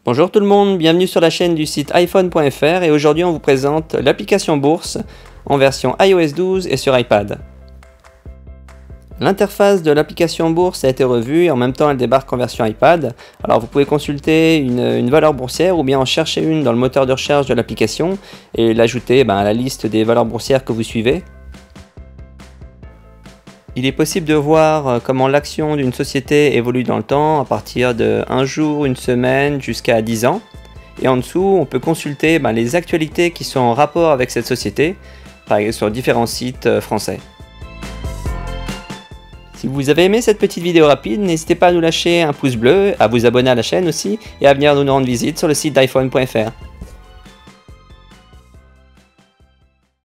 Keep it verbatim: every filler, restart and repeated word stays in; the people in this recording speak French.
Bonjour tout le monde, bienvenue sur la chaîne du site iPhone point F R et aujourd'hui on vous présente l'application Bourse en version i O S douze et sur iPad. L'interface de l'application Bourse a été revue et en même temps elle débarque en version iPad. Alors vous pouvez consulter une, une valeur boursière ou bien en chercher une dans le moteur de recherche de l'application et l'ajouter ben, à la liste des valeurs boursières que vous suivez. Il est possible de voir comment l'action d'une société évolue dans le temps à partir de un jour, une semaine jusqu'à dix ans. Et en dessous, on peut consulter ben, les actualités qui sont en rapport avec cette société, par exemple sur différents sites français. Si vous avez aimé cette petite vidéo rapide, n'hésitez pas à nous lâcher un pouce bleu, à vous abonner à la chaîne aussi et à venir nous rendre visite sur le site d'iPhone point F R.